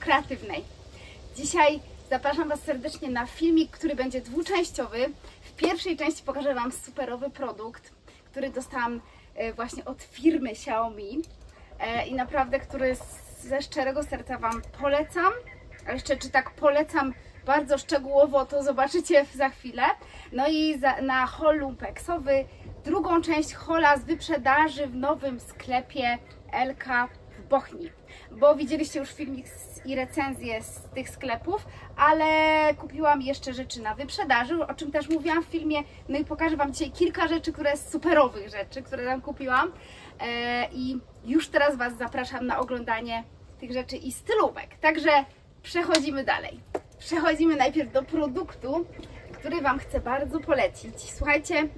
kreatywnej. Dzisiaj zapraszam Was serdecznie na filmik, który będzie dwuczęściowy. W pierwszej części pokażę Wam superowy produkt, który dostałam właśnie od firmy Xiaomi i naprawdę, który ze szczerego serca Wam polecam. A jeszcze czy tak polecam bardzo szczegółowo, to zobaczycie za chwilę. No i na haul lumpeksowy drugą część haula z wyprzedaży w nowym sklepie LK w Bochni. Bo widzieliście już filmik i recenzję z tych sklepów, ale kupiłam jeszcze rzeczy na wyprzedaży, o czym też mówiłam w filmie. No i pokażę Wam dzisiaj kilka rzeczy, superowych rzeczy, które tam kupiłam. I już teraz Was zapraszam na oglądanie tych rzeczy i stylówek. Także przechodzimy dalej. Przechodzimy najpierw do produktu, który Wam chcę bardzo polecić. Słuchajcie,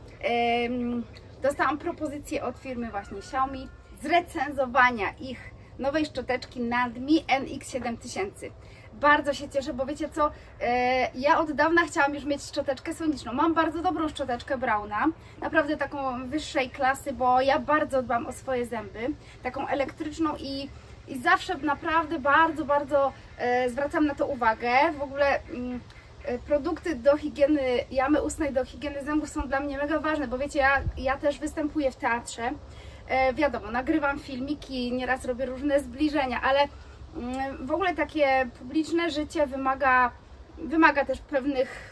dostałam propozycję od firmy właśnie Xiaomi zrecenzowania ich nowej szczoteczki Nadme NX7000. Bardzo się cieszę, bo wiecie co, ja od dawna chciałam już mieć szczoteczkę soniczną. Mam bardzo dobrą szczoteczkę Brauna, naprawdę taką wyższej klasy, bo ja bardzo dbam o swoje zęby, taką elektryczną i zawsze naprawdę bardzo zwracam na to uwagę. W ogóle produkty do higieny jamy ustnej, do higieny zębów są dla mnie mega ważne, bo wiecie, ja też występuję w teatrze. Wiadomo, nagrywam filmiki, nieraz robię różne zbliżenia, ale w ogóle takie publiczne życie wymaga też pewnych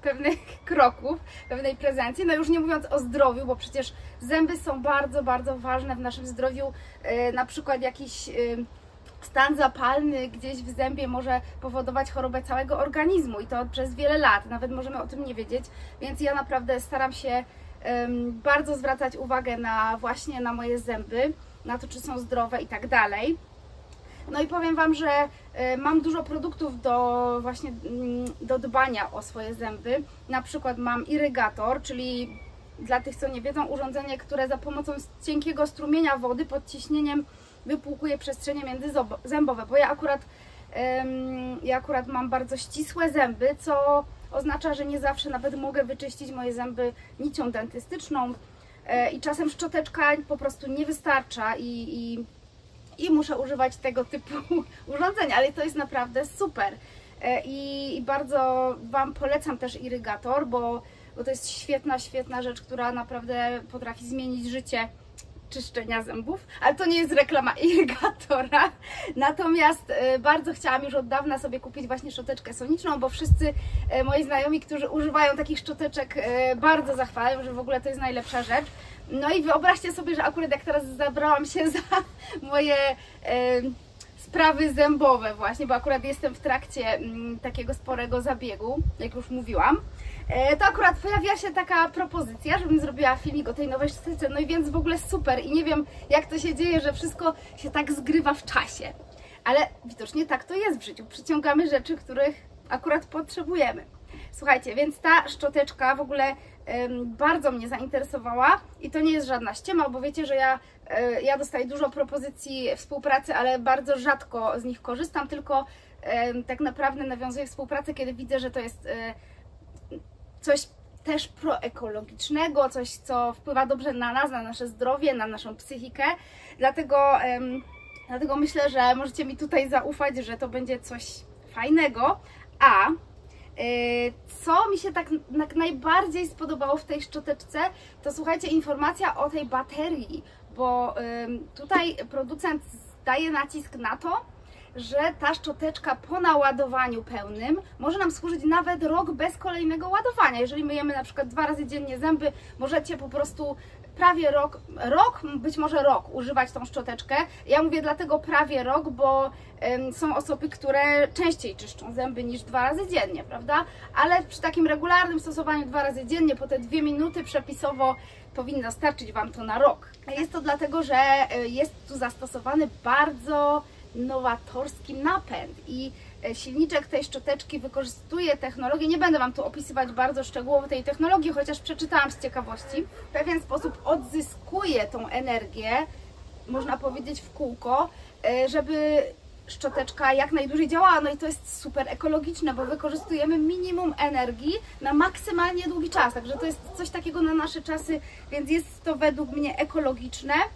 kroków, pewnej prezencji. No już nie mówiąc o zdrowiu, bo przecież zęby są bardzo ważne w naszym zdrowiu. Na przykład jakiś stan zapalny gdzieś w zębie może powodować chorobę całego organizmu i to przez wiele lat, nawet możemy o tym nie wiedzieć, więc ja naprawdę staram się bardzo zwracać uwagę właśnie na moje zęby, na to, czy są zdrowe i tak dalej. No i powiem Wam, że mam dużo produktów do dbania o swoje zęby. Na przykład mam irygator, czyli dla tych, co nie wiedzą, urządzenie, które za pomocą cienkiego strumienia wody pod ciśnieniem wypłukuje przestrzenie międzyzębowe, bo ja akurat mam bardzo ścisłe zęby, co oznacza, że nie zawsze nawet mogę wyczyścić moje zęby nicią dentystyczną i czasem szczoteczka po prostu nie wystarcza i muszę używać tego typu urządzenia, ale to jest naprawdę super i bardzo Wam polecam też irygator, bo to jest świetna rzecz, która naprawdę potrafi zmienić życie czyszczenia zębów, ale to nie jest reklama irygatora. Natomiast bardzo chciałam już od dawna sobie kupić właśnie szczoteczkę soniczną, bo wszyscy moi znajomi, którzy używają takich szczoteczek, bardzo zachwalają, że w ogóle to jest najlepsza rzecz. No i wyobraźcie sobie, że akurat jak teraz zabrałam się za moje sprawy zębowe właśnie, bo akurat jestem w trakcie takiego sporego zabiegu, jak już mówiłam, to akurat pojawiła się taka propozycja, żebym zrobiła filmik o tej nowej szczoteczce, no i więc w ogóle super i nie wiem, jak to się dzieje, że wszystko się tak zgrywa w czasie, ale widocznie tak to jest w życiu, przyciągamy rzeczy, których akurat potrzebujemy. Słuchajcie, więc ta szczoteczka w ogóle bardzo mnie zainteresowała i to nie jest żadna ściema, bo wiecie, że ja dostaję dużo propozycji współpracy, ale bardzo rzadko z nich korzystam, tylko tak naprawdę nawiązuję współpracę, kiedy widzę, że to jest coś też proekologicznego, coś, co wpływa dobrze na nas, na nasze zdrowie, na naszą psychikę. Dlatego myślę, że możecie mi tutaj zaufać, że to będzie coś fajnego. A co mi się tak najbardziej spodobało w tej szczoteczce, to słuchajcie, informacja o tej baterii, bo tutaj producent daje nacisk na to, że ta szczoteczka po naładowaniu pełnym może nam służyć nawet rok bez kolejnego ładowania. Jeżeli myjemy na przykład 2 razy dziennie zęby, możecie po prostu prawie rok, być może rok używać tą szczoteczkę. Ja mówię dlatego prawie rok, bo są osoby, które częściej czyszczą zęby niż 2 razy dziennie, prawda? Ale przy takim regularnym stosowaniu 2 razy dziennie, po te 2 minuty przepisowo powinno starczyć Wam to na rok. Jest to dlatego, że jest tu zastosowany bardzo nowatorski napęd i silniczek tej szczoteczki wykorzystuje technologię, nie będę Wam tu opisywać bardzo szczegółowo tej technologii, chociaż przeczytałam z ciekawości, w pewien sposób odzyskuje tą energię, można powiedzieć w kółko, żeby szczoteczka jak najdłużej działała, no i to jest super ekologiczne, bo wykorzystujemy minimum energii na maksymalnie długi czas, także to jest coś takiego na nasze czasy, więc jest to według mnie ekologiczne.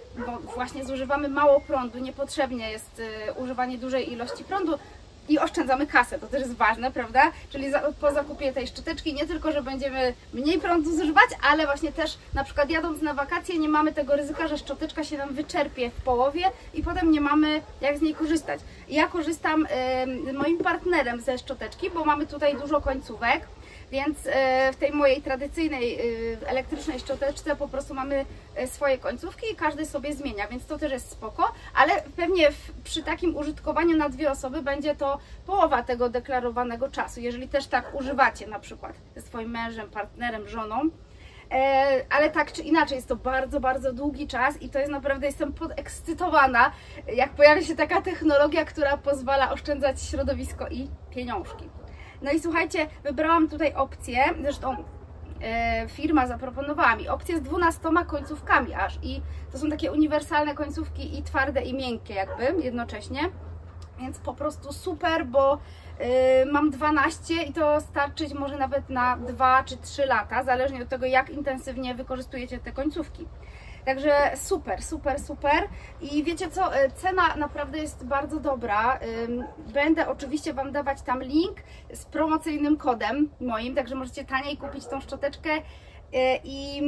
bo właśnie zużywamy mało prądu, niepotrzebnie jest używanie dużej ilości prądu i oszczędzamy kasę, to też jest ważne, prawda? Czyli po zakupie tej szczoteczki nie tylko, że będziemy mniej prądu zużywać, ale właśnie też na przykład jadąc na wakacje nie mamy tego ryzyka, że szczoteczka się nam wyczerpie w połowie i potem nie mamy jak z niej korzystać. Ja korzystam z moim partnerem ze szczoteczki, bo mamy tutaj dużo końcówek. Więc w tej mojej tradycyjnej elektrycznej szczoteczce po prostu mamy swoje końcówki i każdy sobie zmienia, więc to też jest spoko, ale pewnie przy takim użytkowaniu na 2 osoby będzie to połowa tego deklarowanego czasu, jeżeli też tak używacie na przykład ze swoim mężem, partnerem, żoną. Ale tak czy inaczej jest to bardzo, bardzo długi czas i to jest naprawdę, jestem podekscytowana, jak pojawia się taka technologia, która pozwala oszczędzać środowisko i pieniążki. No i słuchajcie, wybrałam tutaj opcję, zresztą firma zaproponowała mi opcję z 12 końcówkami aż i to są takie uniwersalne końcówki i twarde i miękkie jakby jednocześnie, więc po prostu super, bo mam 12 i to starczyć może nawet na 2 czy 3 lata, zależnie od tego jak intensywnie wykorzystujecie te końcówki. Także super, super, super. I wiecie co, cena naprawdę jest bardzo dobra. Będę oczywiście Wam dawać tam link z promocyjnym kodem moim, także możecie taniej kupić tą szczoteczkę i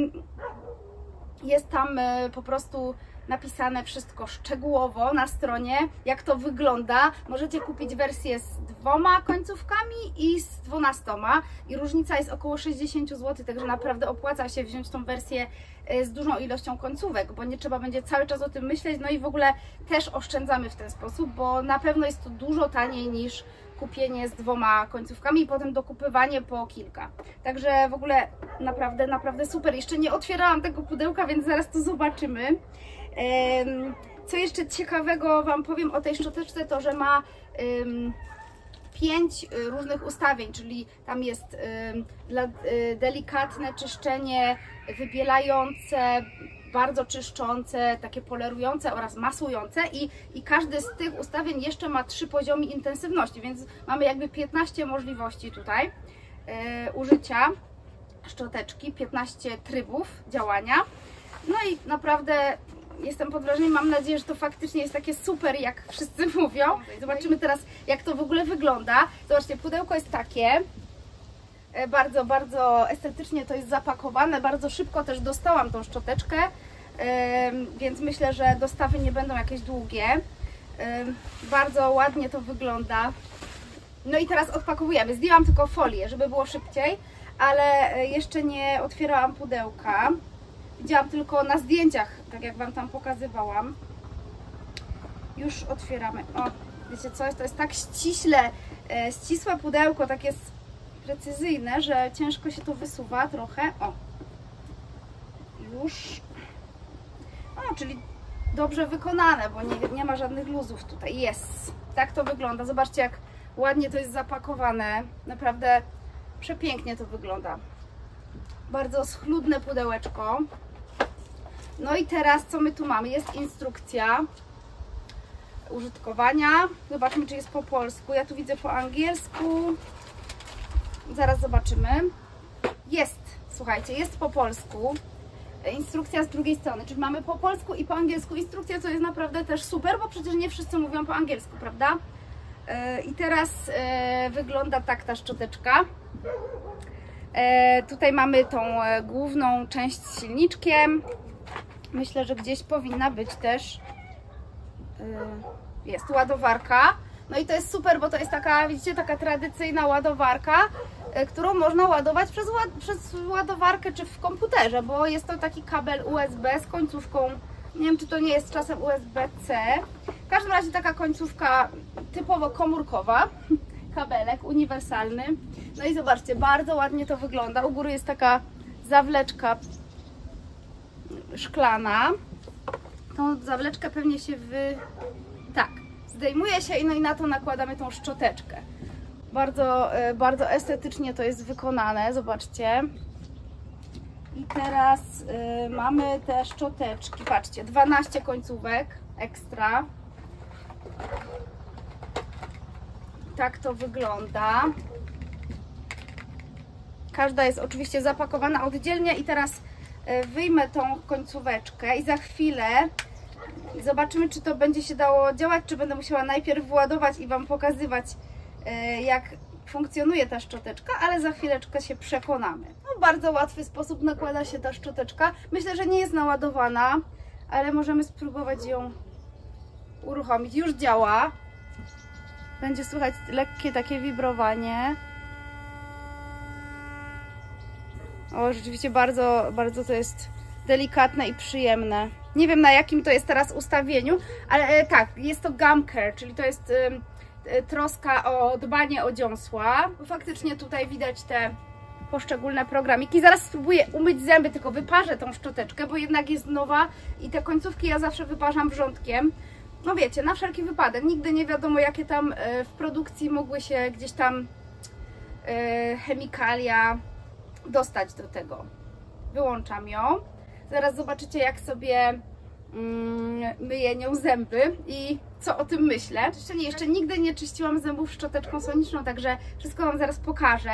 jest tam po prostu napisane wszystko szczegółowo na stronie, jak to wygląda. Możecie kupić wersję z 2 końcówkami i z 12 i różnica jest około 60 zł, także naprawdę opłaca się wziąć tą wersję z dużą ilością końcówek, bo nie trzeba będzie cały czas o tym myśleć, no i w ogóle też oszczędzamy w ten sposób, bo na pewno jest to dużo taniej niż kupienie z 2 końcówkami i potem dokupywanie po kilka. Także w ogóle naprawdę, naprawdę super. Jeszcze nie otwierałam tego pudełka, więc zaraz to zobaczymy. Co jeszcze ciekawego Wam powiem o tej szczoteczce, to że ma 5 różnych ustawień, czyli tam jest delikatne czyszczenie, wybielające, bardzo czyszczące, takie polerujące oraz masujące i każdy z tych ustawień jeszcze ma 3 poziomy intensywności, więc mamy jakby 15 możliwości tutaj użycia szczoteczki, 15 trybów działania. No i naprawdę jestem pod wrażeniem, mam nadzieję, że to faktycznie jest takie super, jak wszyscy mówią. Zobaczymy teraz, jak to w ogóle wygląda. Zobaczcie, pudełko jest takie, bardzo, bardzo estetycznie to jest zapakowane, bardzo szybko też dostałam tą szczoteczkę, więc myślę, że dostawy nie będą jakieś długie. Bardzo ładnie to wygląda. No i teraz odpakowujemy. Zdjęłam tylko folię, żeby było szybciej, ale jeszcze nie otwierałam pudełka. Widziałam tylko na zdjęciach, tak jak Wam tam pokazywałam. Już otwieramy. O, wiecie co? To jest tak ścisłe pudełko, tak jest precyzyjne, że ciężko się to wysuwa trochę. O, już. O, czyli dobrze wykonane, bo nie ma żadnych luzów tutaj. Jest. Tak to wygląda. Zobaczcie, jak ładnie to jest zapakowane. Naprawdę przepięknie to wygląda. Bardzo schludne pudełeczko. No i teraz co my tu mamy? Jest instrukcja użytkowania. Zobaczmy, czy jest po polsku. Ja tu widzę po angielsku. Zaraz zobaczymy. Jest, słuchajcie, jest po polsku. Instrukcja z drugiej strony, czyli mamy po polsku i po angielsku instrukcję, co jest naprawdę też super, bo przecież nie wszyscy mówią po angielsku, prawda? I teraz wygląda tak ta szczoteczka. Tutaj mamy tą główną część z silniczkiem. Myślę, że gdzieś powinna być też jest ładowarka. No i to jest super, bo to jest taka, widzicie, taka tradycyjna ładowarka, którą można ładować przez ładowarkę czy w komputerze, bo jest to taki kabel USB z końcówką, nie wiem, czy to nie jest czasem USB-C. W każdym razie taka końcówka typowo komórkowa, kabelek uniwersalny. No i zobaczcie, bardzo ładnie to wygląda. U góry jest taka zawleczka szklana. Tą zawleczkę pewnie się tak, zdejmuje się i na to nakładamy tą szczoteczkę. Bardzo, bardzo estetycznie to jest wykonane, zobaczcie. I teraz mamy te szczoteczki, patrzcie, 12 końcówek ekstra. Tak to wygląda. Każda jest oczywiście zapakowana oddzielnie i teraz wyjmę tą końcóweczkę i za chwilę Zobaczymy, czy to będzie się dało działać, czy będę musiała najpierw władować i Wam pokazywać, jak funkcjonuje ta szczoteczka, ale za chwileczkę się przekonamy. No, w bardzo łatwy sposób nakłada się ta szczoteczka. Myślę, że nie jest naładowana, ale możemy spróbować ją uruchomić. Już działa. Będzie słychać lekkie takie wibrowanie. O, rzeczywiście bardzo, bardzo to jest delikatne i przyjemne. Nie wiem, na jakim to jest teraz ustawieniu, ale tak, jest to gum care, czyli to jest troska o dbanie o dziąsła. Faktycznie tutaj widać te poszczególne programiki. Zaraz spróbuję umyć zęby, tylko wyparzę tą szczoteczkę, bo jednak jest nowa i te końcówki ja zawsze wyparzam wrzątkiem. No wiecie, na wszelki wypadek. Nigdy nie wiadomo, jakie tam w produkcji mogły się gdzieś tam chemikalia dostać do tego. Wyłączam ją. Zaraz zobaczycie, jak sobie myję nią zęby i co o tym myślę. Jeszcze nigdy nie czyściłam zębów szczoteczką soniczną, także wszystko Wam zaraz pokażę.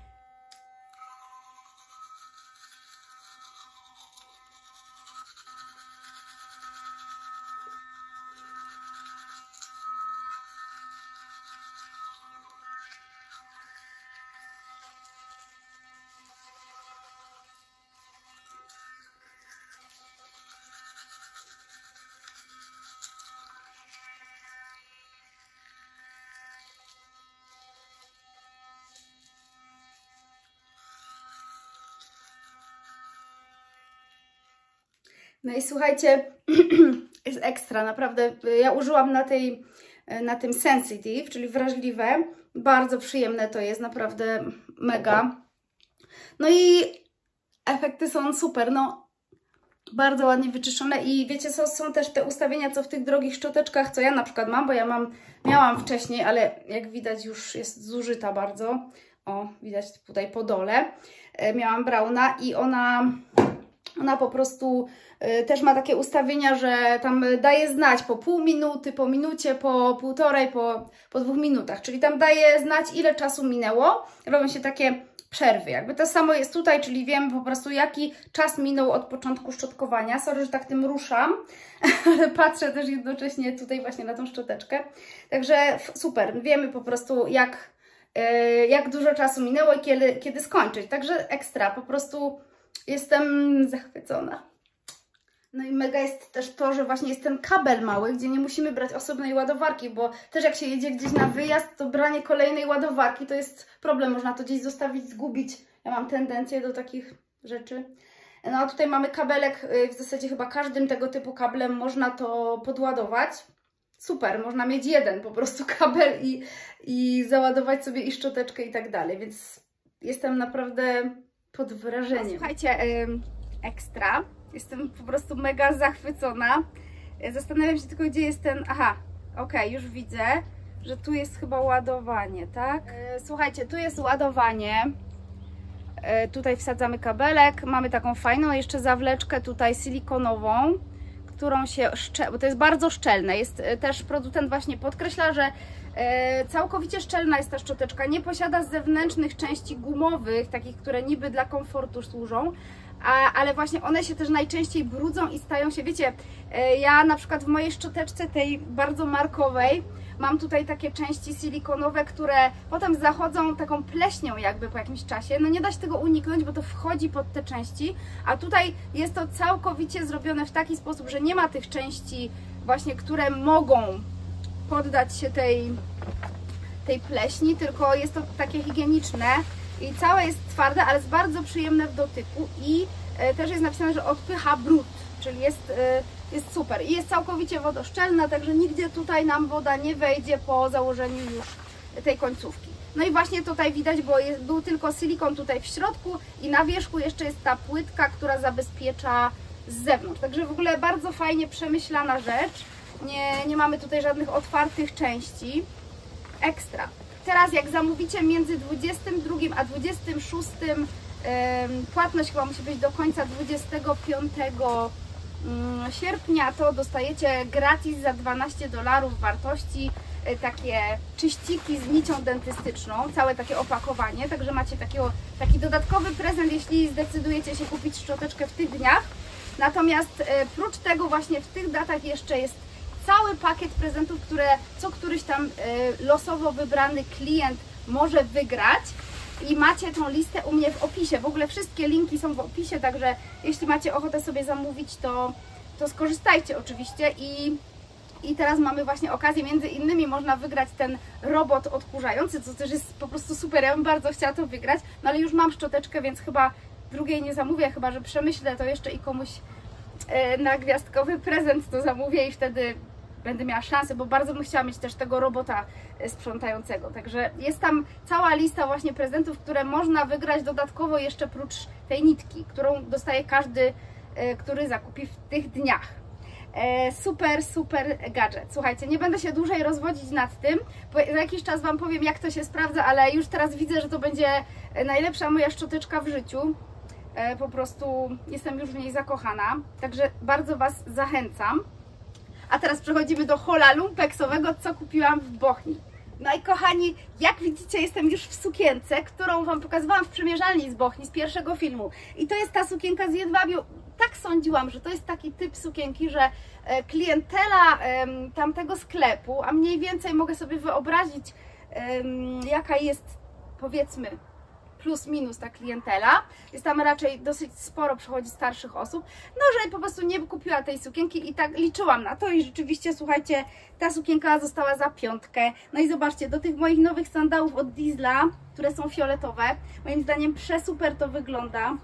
No i słuchajcie, jest ekstra, naprawdę. Ja użyłam na tym sensitive, czyli wrażliwe. Bardzo przyjemne to jest, naprawdę mega. No i efekty są super, no bardzo ładnie wyczyszczone i wiecie co, są też te ustawienia, co w tych drogich szczoteczkach, co ja na przykład mam, bo ja miałam wcześniej, ale jak widać już jest zużyta bardzo. O, widać tutaj po dole. Miałam Brauna i ona po prostu też ma takie ustawienia, że tam daje znać po pół minuty, po minucie, po półtorej, po 2 minutach. Czyli tam daje znać, ile czasu minęło. Robią się takie przerwy. Jakby to samo jest tutaj, czyli wiem po prostu, jaki czas minął od początku szczotkowania. Sorry, że tak tym ruszam, ale patrzę też jednocześnie tutaj właśnie na tą szczoteczkę. Także super. Wiemy po prostu, jak dużo czasu minęło i kiedy skończyć. Także ekstra. Po prostu jestem zachwycona. No i mega jest też to, że właśnie jest ten kabel mały, gdzie nie musimy brać osobnej ładowarki, bo też jak się jedzie gdzieś na wyjazd, to branie kolejnej ładowarki to jest problem, można to gdzieś zostawić, zgubić. Ja mam tendencję do takich rzeczy. No a tutaj mamy kabelek, w zasadzie chyba każdym tego typu kablem można to podładować. Super, można mieć jeden po prostu kabel i załadować sobie i szczoteczkę i tak dalej, więc jestem naprawdę pod wrażeniem. No, słuchajcie, ekstra. Jestem po prostu mega zachwycona. Zastanawiam się tylko, gdzie jest ten... Aha, okej, już widzę, że tu jest chyba ładowanie, tak? Słuchajcie, tu jest ładowanie. Tutaj wsadzamy kabelek. Mamy taką fajną jeszcze zawleczkę tutaj silikonową, którą się bo to jest bardzo szczelne. Jest też producent właśnie podkreśla, że całkowicie szczelna jest ta szczoteczka. Nie posiada zewnętrznych części gumowych, takich, które niby dla komfortu służą. Ale właśnie one się też najczęściej brudzą i stają się, wiecie, ja na przykład w mojej szczoteczce tej bardzo markowej mam tutaj takie części silikonowe, które potem zachodzą taką pleśnią jakby po jakimś czasie. No nie da się tego uniknąć, bo to wchodzi pod te części, a tutaj jest to całkowicie zrobione w taki sposób, że nie ma tych części właśnie, które mogą poddać się tej pleśni, tylko jest to takie higieniczne. I całe jest twarde, ale jest bardzo przyjemne w dotyku i też jest napisane, że odpycha brud, czyli jest super. I jest całkowicie wodoszczelna, także nigdzie tutaj nam woda nie wejdzie po założeniu już tej końcówki. No i właśnie tutaj widać, bo był tylko silikon tutaj w środku i na wierzchu jeszcze jest ta płytka, która zabezpiecza z zewnątrz. Także w ogóle bardzo fajnie przemyślana rzecz. Nie mamy tutaj żadnych otwartych części. Ekstra. Teraz jak zamówicie między 22 a 26, płatność chyba musi być do końca 25 sierpnia, to dostajecie gratis za $12 wartości takie czyściki z nicią dentystyczną, całe takie opakowanie, także macie taki dodatkowy prezent, jeśli zdecydujecie się kupić szczoteczkę w tych dniach. Natomiast prócz tego właśnie w tych datach jeszcze jest cały pakiet prezentów, które co któryś tam losowo wybrany klient może wygrać. I macie tą listę u mnie w opisie. W ogóle wszystkie linki są w opisie, także jeśli macie ochotę sobie zamówić, to skorzystajcie oczywiście. I teraz mamy właśnie okazję, między innymi można wygrać ten robot odkurzający, co też jest po prostu super. Ja bym bardzo chciała to wygrać, no ale już mam szczoteczkę, więc chyba drugiej nie zamówię, chyba że przemyślę to jeszcze i komuś na gwiazdkowy prezent to zamówię i wtedy będę miała szansę, bo bardzo bym chciała mieć też tego robota sprzątającego. Także jest tam cała lista właśnie prezentów, które można wygrać dodatkowo jeszcze prócz tej nitki, którą dostaje każdy, który zakupi w tych dniach. Super, super gadżet. Słuchajcie, nie będę się dłużej rozwodzić nad tym, bo za jakiś czas Wam powiem, jak to się sprawdza, ale już teraz widzę, że to będzie najlepsza moja szczoteczka w życiu. Po prostu jestem już w niej zakochana, także bardzo Was zachęcam. A teraz przechodzimy do haula lumpeksowego, co kupiłam w Bochni. No i kochani, jak widzicie, jestem już w sukience, którą Wam pokazywałam w przymierzalni z Bochni, z pierwszego filmu. I to jest ta sukienka z jedwabiu. Tak sądziłam, że to jest taki typ sukienki, że klientela tamtego sklepu, a mniej więcej mogę sobie wyobrazić, jaka jest, powiedzmy, plus minus ta klientela, jest tam raczej dosyć sporo przychodzi starszych osób, no że po prostu nie kupiła tej sukienki i tak liczyłam na to i rzeczywiście, słuchajcie, ta sukienka została za 5. No i zobaczcie, do tych moich nowych sandałów od Diesla, które są fioletowe, moim zdaniem przesuper to wygląda.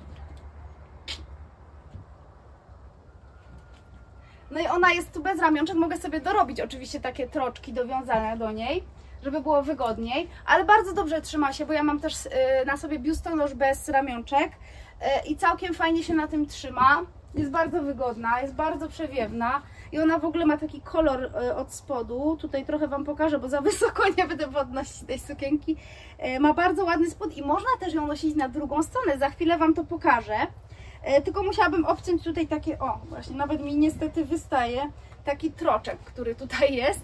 No i ona jest tu bez ramionczek, mogę sobie dorobić oczywiście takie troczki dowiązane do niej, żeby było wygodniej, ale bardzo dobrze trzyma się, bo ja mam też na sobie biustonosz bez ramionczek i całkiem fajnie się na tym trzyma. Jest bardzo wygodna, jest bardzo przewiewna i ona w ogóle ma taki kolor od spodu. Tutaj trochę Wam pokażę, bo za wysoko nie będę podnosić tej sukienki. Ma bardzo ładny spód i można też ją nosić na drugą stronę, za chwilę Wam to pokażę. Tylko musiałabym obciąć tutaj takie, o właśnie, nawet mi niestety wystaje taki troczek, który tutaj jest.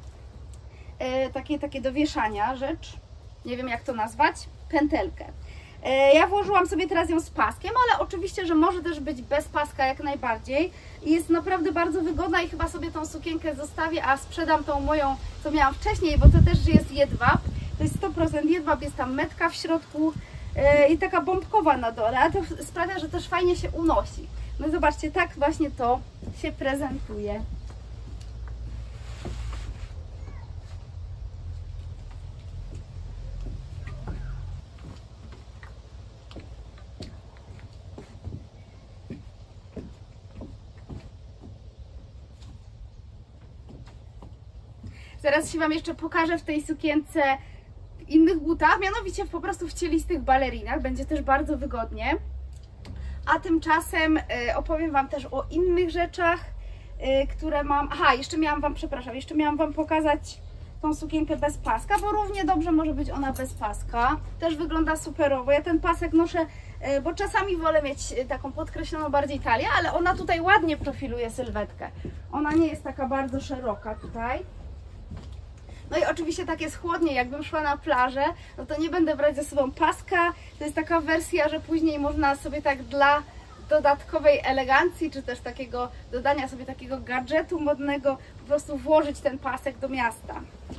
Takie do wieszania rzecz, nie wiem jak to nazwać, pętelkę. Ja włożyłam sobie teraz ją z paskiem, ale oczywiście, że może też być bez paska jak najbardziej. I jest naprawdę bardzo wygodna i chyba sobie tą sukienkę zostawię, a sprzedam tą moją, co miałam wcześniej, bo to też jest jedwab. To jest 100% jedwab, jest tam metka w środku i taka bombkowa na dole, a to sprawia, że też fajnie się unosi. No zobaczcie, tak właśnie to się prezentuje. Zaraz się Wam jeszcze pokażę w tej sukience w innych butach, mianowicie po prostu w cielistych balerinach, będzie też bardzo wygodnie. A tymczasem opowiem Wam też o innych rzeczach, które mam. Aha, jeszcze miałam Wam pokazać tą sukienkę bez paska, bo równie dobrze może być ona bez paska. Też wygląda superowo. Ja ten pasek noszę, bo czasami wolę mieć taką podkreśloną bardziej talię, ale ona tutaj ładnie profiluje sylwetkę. Ona nie jest taka bardzo szeroka tutaj. No i oczywiście tak jest chłodniej, jakbym szła na plażę, no to nie będę brać ze sobą paska. To jest taka wersja, że później można sobie tak dla dodatkowej elegancji, czy też takiego dodania sobie takiego gadżetu modnego, po prostu włożyć ten pasek do miasta.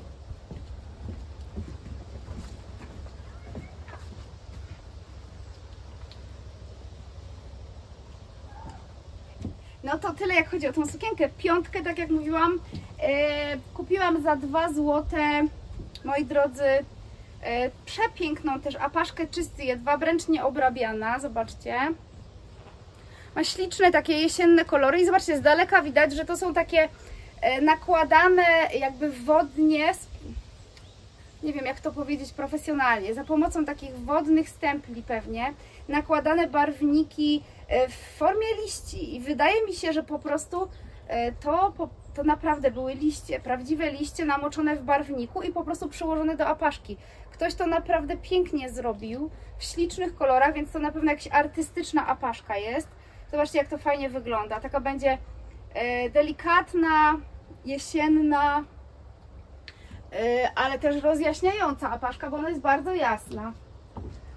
No to tyle, jak chodzi o tą sukienkę. 5, tak jak mówiłam, kupiłam za 2 zł, moi drodzy, przepiękną też apaszkę czysty jedwab, ręcznie obrabiana, zobaczcie. Ma śliczne takie jesienne kolory i zobaczcie, z daleka widać, że to są takie nakładane jakby wodnie, nie wiem jak to powiedzieć profesjonalnie, za pomocą takich wodnych stempli pewnie, nakładane barwniki w formie liści i wydaje mi się, że po prostu to naprawdę były liście, prawdziwe liście namoczone w barwniku i po prostu przyłożone do apaszki. Ktoś to naprawdę pięknie zrobił, w ślicznych kolorach, więc to na pewno jakaś artystyczna apaszka jest. Zobaczcie, jak to fajnie wygląda. Taka będzie delikatna, jesienna, ale też rozjaśniająca apaszka, bo ona jest bardzo jasna.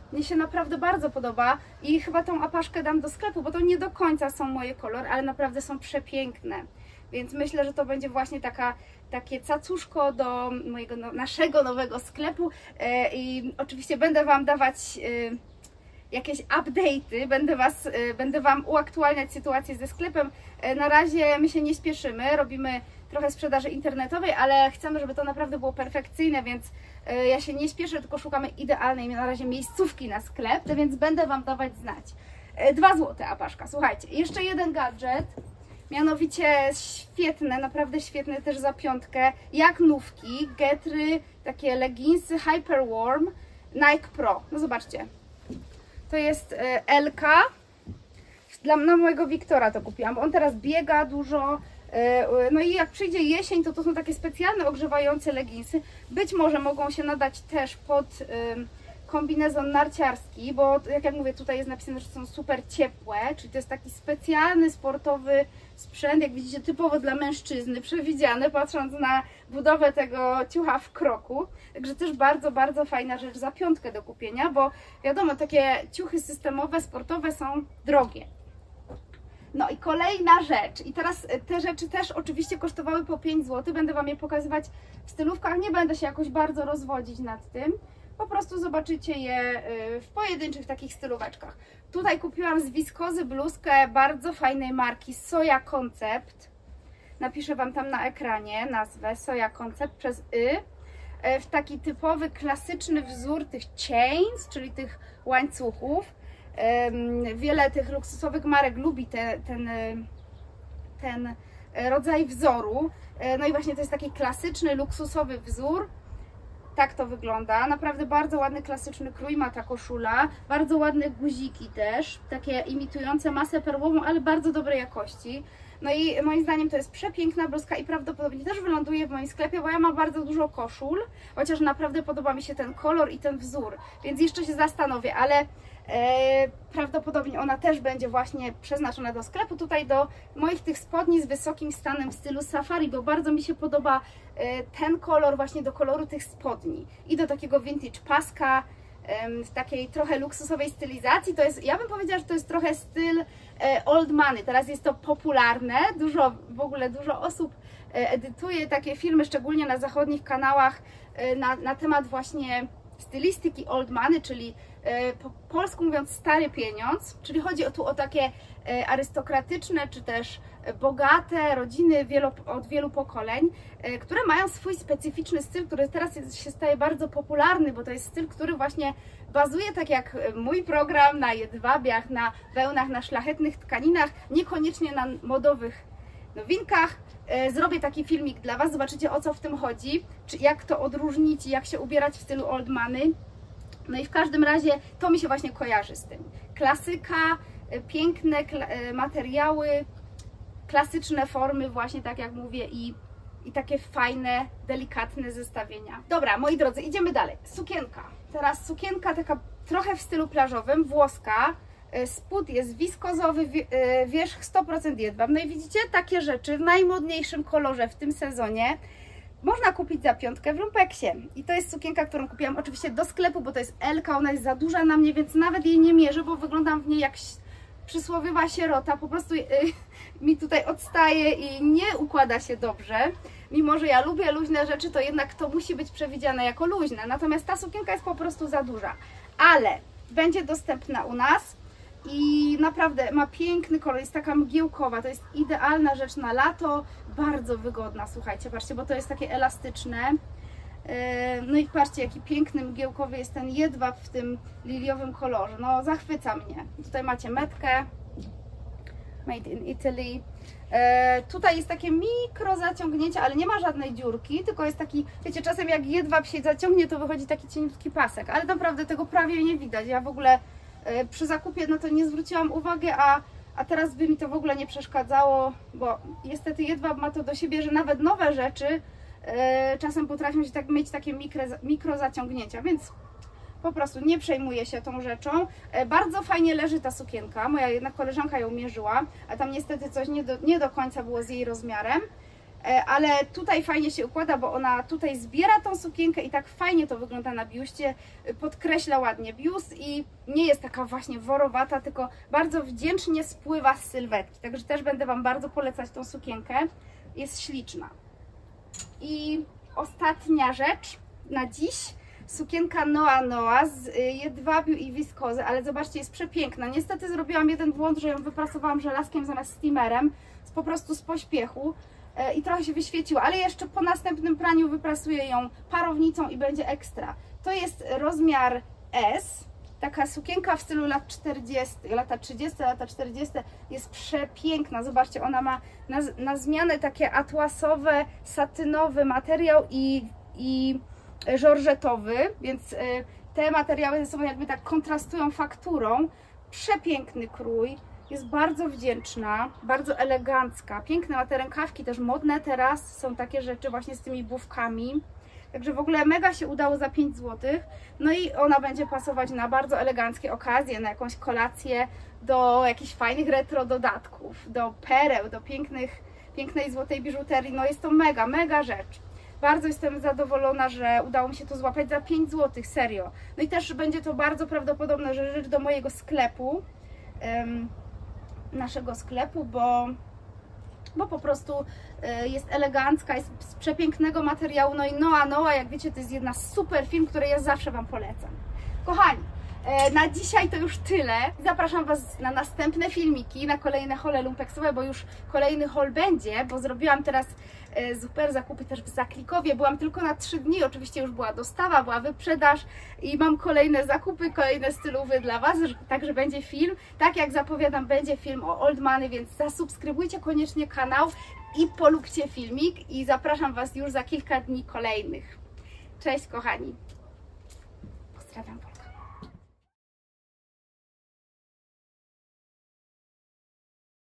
Mnie się naprawdę bardzo podoba i chyba tą apaszkę dam do sklepu, bo to nie do końca są moje kolory, ale naprawdę są przepiękne. Więc myślę, że to będzie właśnie takie cacuszko do naszego nowego sklepu i oczywiście będę Wam dawać jakieś update'y, będę Wam uaktualniać sytuację ze sklepem. Na razie my się nie spieszymy, robimy trochę sprzedaży internetowej, ale chcemy, żeby to naprawdę było perfekcyjne, więc ja się nie spieszę, tylko szukamy idealnej na razie miejscówki na sklep, więc będę Wam dawać znać. 2 zł apaszka. Słuchajcie, jeszcze jeden gadżet, mianowicie świetne, naprawdę świetne też za piątkę, jak nówki, getry, takie leginsy Hyper Warm Nike Pro. No zobaczcie, to jest LK, dla mojego Wiktora to kupiłam, bo on teraz biega dużo. No i jak przyjdzie jesień, to są takie specjalne ogrzewające leginsy. Być może mogą się nadać też pod kombinezon narciarski, bo jak ja mówię, tutaj jest napisane, że są super ciepłe, czyli to jest taki specjalny sportowy sprzęt, jak widzicie, typowo dla mężczyzny, przewidziany, patrząc na budowę tego ciucha w kroku. Także też bardzo, bardzo fajna rzecz za piątkę do kupienia, bo wiadomo, takie ciuchy systemowe, sportowe są drogie. No i kolejna rzecz, i teraz te rzeczy też oczywiście kosztowały po 5 zł, będę Wam je pokazywać w stylówkach, nie będę się jakoś bardzo rozwodzić nad tym, po prostu zobaczycie je w pojedynczych takich stylóweczkach. Tutaj kupiłam z wiskozy bluzkę bardzo fajnej marki Soja Concept, napiszę Wam tam na ekranie nazwę Soja Concept przez w taki typowy, klasyczny wzór tych chains, czyli tych łańcuchów. Wiele tych luksusowych marek lubi ten rodzaj wzoru. No i właśnie to jest taki klasyczny, luksusowy wzór. Tak to wygląda. Naprawdę bardzo ładny, klasyczny krój ma ta koszula. Bardzo ładne guziki też, takie imitujące masę perłową, ale bardzo dobrej jakości. No i moim zdaniem to jest przepiękna bluzka i prawdopodobnie też wyląduje w moim sklepie, bo ja mam bardzo dużo koszul, chociaż naprawdę podoba mi się ten kolor i ten wzór, więc jeszcze się zastanowię, ale prawdopodobnie ona też będzie właśnie przeznaczona do sklepu, tutaj do moich tych spodni z wysokim stanem w stylu safari, bo bardzo mi się podoba ten kolor właśnie do koloru tych spodni i do takiego vintage paska, w takiej trochę luksusowej stylizacji. To jest, ja bym powiedziała, że to jest trochę styl old money. Teraz jest to popularne, w ogóle dużo osób edytuje takie filmy, szczególnie na zachodnich kanałach na temat właśnie stylistyki old money, czyli po polsku mówiąc stary pieniądz, czyli chodzi tu o takie arystokratyczne czy też bogate rodziny od wielu pokoleń, które mają swój specyficzny styl, który teraz się staje bardzo popularny, bo to jest styl, który właśnie bazuje, tak jak mój program, na jedwabiach, na wełnach, na szlachetnych tkaninach, niekoniecznie na modowych nowinkach. Zrobię taki filmik dla Was, zobaczycie, o co w tym chodzi, czy jak to odróżnić, jak się ubierać w stylu old money. No i w każdym razie to mi się właśnie kojarzy z tym. Klasyka, piękne materiały, klasyczne formy, właśnie tak jak mówię, i takie fajne, delikatne zestawienia. Dobra, moi drodzy, idziemy dalej. Sukienka. Teraz sukienka taka trochę w stylu plażowym, włoska. Spód jest wiskozowy, wierzch 100% jedwab. No i widzicie, takie rzeczy w najmodniejszym kolorze w tym sezonie można kupić za piątkę w Lumpeksie. I to jest sukienka, którą kupiłam oczywiście do sklepu, bo to jest LK, ona jest za duża na mnie, więc nawet jej nie mierzę, bo wyglądam w niej jak przysłowiowa sierota. Po prostu mi tutaj odstaje i nie układa się dobrze. Mimo że ja lubię luźne rzeczy, to jednak to musi być przewidziane jako luźne. Natomiast ta sukienka jest po prostu za duża. Ale będzie dostępna u nas i naprawdę ma piękny kolor, jest taka mgiełkowa, to jest idealna rzecz na lato, bardzo wygodna, słuchajcie, patrzcie, bo to jest takie elastyczne. No i patrzcie, jaki piękny mgiełkowy jest ten jedwab w tym liliowym kolorze, no zachwyca mnie. Tutaj macie metkę, made in Italy. Tutaj jest takie mikro zaciągnięcie, ale nie ma żadnej dziurki, tylko jest taki, wiecie, czasem jak jedwab się zaciągnie, to wychodzi taki cieniutki pasek, ale naprawdę tego prawie nie widać. Ja w ogóle przy zakupie na to nie zwróciłam uwagi, a teraz by mi to w ogóle nie przeszkadzało, bo niestety jedwab ma to do siebie, że nawet nowe rzeczy czasem potrafią się mieć takie mikro zaciągnięcia, więc po prostu nie przejmuję się tą rzeczą. Bardzo fajnie leży ta sukienka, moja jedna koleżanka ją mierzyła, a tam niestety coś nie do końca było z jej rozmiarem. ale tutaj fajnie się układa, bo ona tutaj zbiera tą sukienkę i tak fajnie to wygląda na biuście, podkreśla ładnie biust i nie jest taka właśnie worowata, tylko bardzo wdzięcznie spływa z sylwetki, także też będę Wam bardzo polecać tą sukienkę, jest śliczna. I ostatnia rzecz na dziś, sukienka Noa Noa z jedwabiu i wiskozy, ale zobaczcie, jest przepiękna. Niestety zrobiłam jeden błąd, że ją wyprasowałam żelazkiem zamiast steamerem, po prostu z pośpiechu i trochę się wyświeciła, ale jeszcze po następnym praniu wyprasuję ją parownicą i będzie ekstra. To jest rozmiar S, taka sukienka w stylu lat 40, lata 30, lata 40, jest przepiękna. Zobaczcie, ona ma na zmianę takie atłasowe, satynowy materiał i żorżetowy, więc te materiały ze sobą jakby tak kontrastują fakturą. Przepiękny krój, jest bardzo wdzięczna, bardzo elegancka, piękne ma te rękawki, też modne teraz są takie rzeczy właśnie z tymi bufkami. Także w ogóle mega się udało za 5 zł. No i ona będzie pasować na bardzo eleganckie okazje, na jakąś kolację, do jakichś fajnych retro dodatków, do pereł, do pięknej złotej biżuterii. No jest to mega, mega rzecz. Bardzo jestem zadowolona, że udało mi się to złapać za 5 zł, serio. No i też będzie to bardzo prawdopodobne, że rzecz do mojego sklepu, naszego sklepu, bo po prostu jest elegancka, jest z przepięknego materiału. No i Noa Noa, jak wiecie, to jest jedna z super firm, które ja zawsze Wam polecam. Kochani, na dzisiaj to już tyle. Zapraszam Was na następne filmiki, na kolejne hole lumpeksowe, bo już kolejny haul będzie, bo zrobiłam teraz super zakupy też w Zaklikowie. Byłam tylko na 3 dni, oczywiście już była dostawa, była wyprzedaż i mam kolejne zakupy, kolejne stylówy dla Was, także będzie film. Tak jak zapowiadam, będzie film o Old Money, więc zasubskrybujcie koniecznie kanał i polubcie filmik i zapraszam Was już za kilka dni kolejnych. Cześć kochani, pozdrawiam.